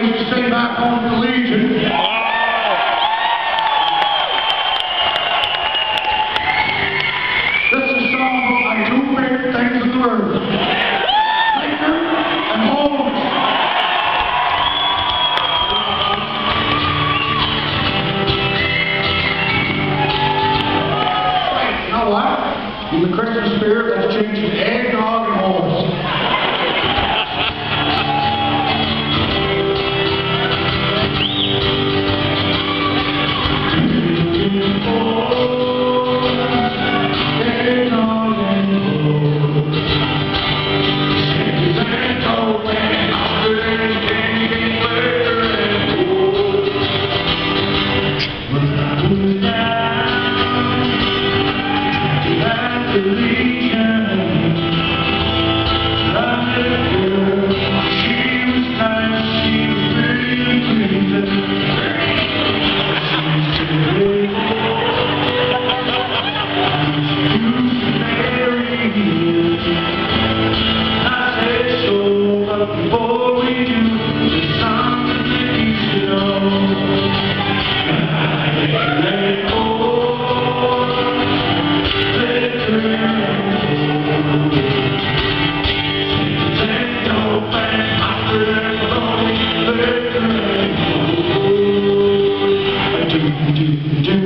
used to sing back home to the Legion. This is a song about my two favorite things in the world. Liquor and homes. Right, you know what? In the Christmas spirit, let's change to eggnog and homes. Before we do, there's something that you should know. Let it go, let it go. There's no plan after that long, let it go. Do.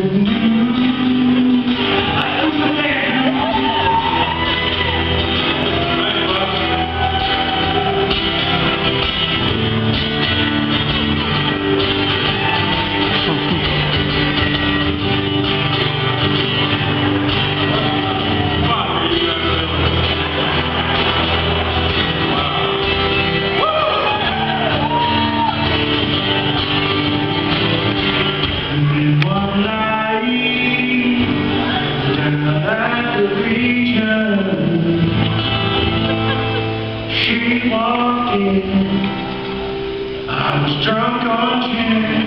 She walked in, I was drunk on gin.